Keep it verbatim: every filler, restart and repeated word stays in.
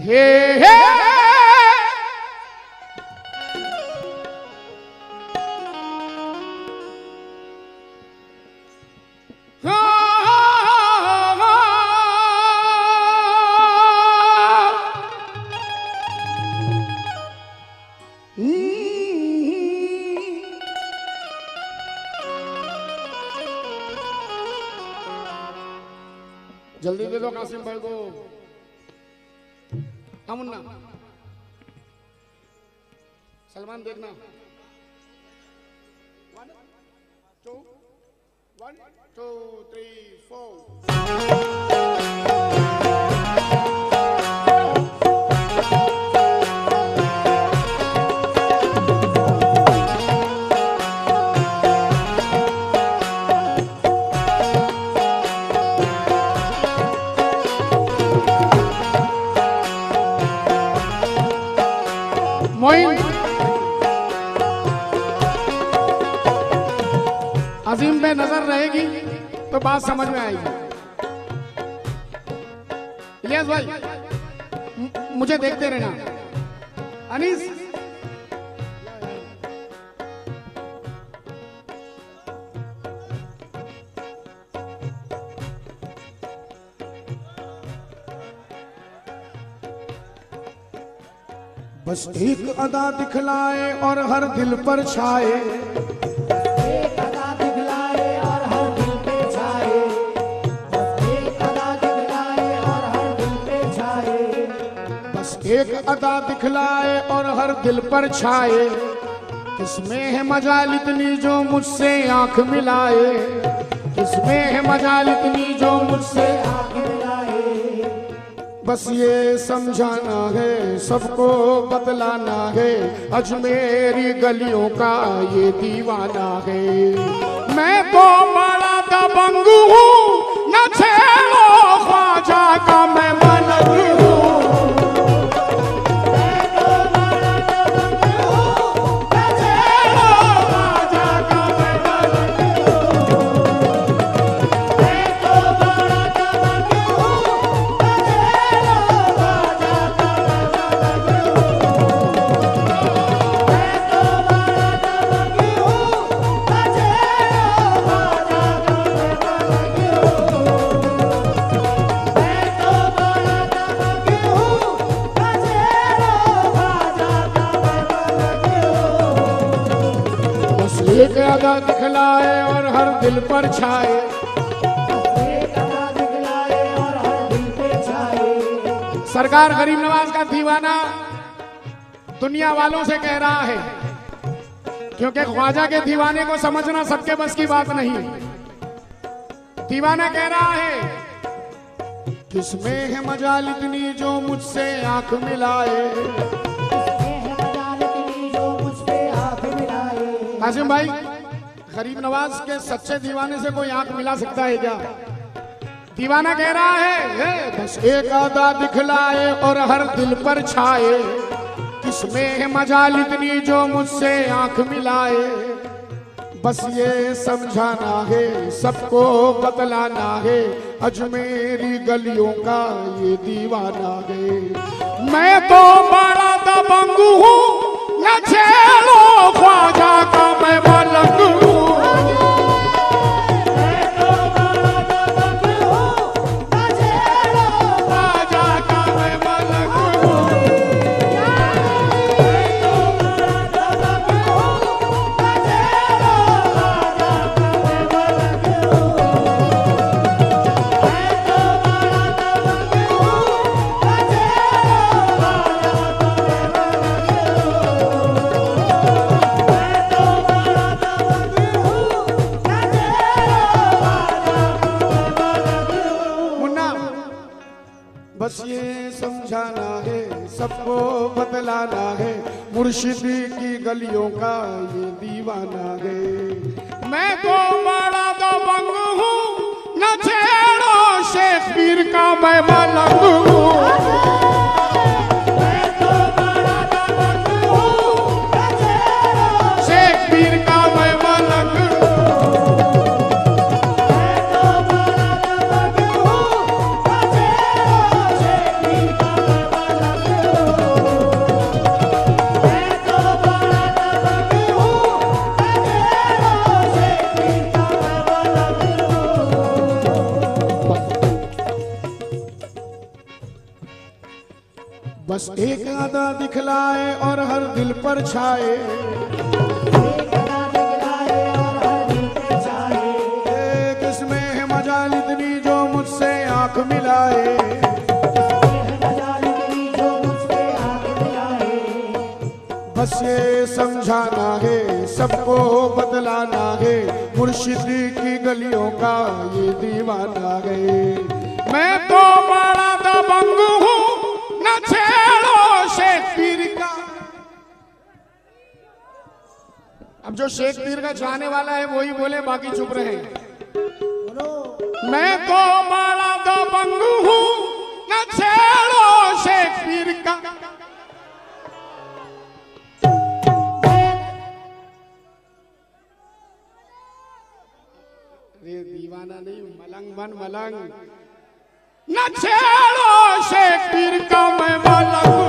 हे हे जल्दी दे दो कासिम भाई को। हाँ मुन्ना, सलमान देखना। One two one two three four. Moin Azeem पे नजर रहेगी तो बात समझ में आएगी। इलियास भाई मुझे देखते रहना। अनीस बस एक अदा दिखलाए और हर दिल पर छाए, एक अदा दिखलाए और हर दिल पे छाए, बस एक अदा दिखलाए और हर दिल पे छाए, बस एक अदा दिखलाए और हर दिल पर छाए। किसमें है मजाल इतनी जो मुझसे आंख मिलाए, किसमें है मजाल इतनी जो मुझसे आंख मिलाए, बस ये समझाना है सबको बतलाना है, अजमेरी गलियों का ये दीवाना है। मैं तो बड़ा दबंग हूँ, न छेड़ो ख्वाजा का मैं मलंग हूँ। एक अदा दिखलाए और हर दिल पर छाए, एक अदा दिखलाए और हर दिल पे छाए। सरकार गरीब नवाज का दीवाना दुनिया वालों से कह रहा है, क्योंकि ख्वाजा के दीवाने को समझना सबके बस की बात नहीं। दीवाना कह रहा है किसमें है मजाल इतनी जो मुझसे आंख मिलाए। कासिम भाई, गरीब नवाज के सच्चे दीवाने से कोई आंख मिला सकता है क्या? दीवाना कह रहा है बस एक अदा दिखलाए और हर दिल पर छाए, किसमें है मजाल इतनी जो मुझसे आंख मिलाए। बस ये समझाना है सबको बतलाना है, अजमेरी गलियों का ये दीवाना है। मैं तो बड़ा दबंग हूँ, न छेड़ो ख्वाजा का मैं मलंग हूँ। ख्वाजा का मैं मलंग हूँ। बस ये समझाना है सबको बतलाना है, मुर्शिदी की गलियों का ये दीवाना है। मैं तो बड़ा दबंग हूँ, न छेड़ो शेख पीर का मैं मलंग हूँ। शेख पीर का मैं मलंग बस एक अदा दिखलाए और हर दिल पर छाए, एक अदा दिखलाए और हर दिल पे छाए। एक इसमें है मजाल इतनी जो मुझसे आंख मिलाए, इसमें मजाल इतनी जो मुझसे आंख मिलाए। बस ये समझाना है सबको बतलाना है, मुर्शिद की गलियों का ये दीवाना है। मैं तो बड़ा दबंग हूँ न छेड़ो शेखपीर का। अब जो शेखपीर का चाहने वाला है वही बोले, बाकी चुप रहे। मैं तो बड़ा दबंग हूँ न छेड़ो शेखपीर का। अरे दीवाना नहीं, मलंग बन मलंग। न छेड़ो शेखपीर का मैं मलंग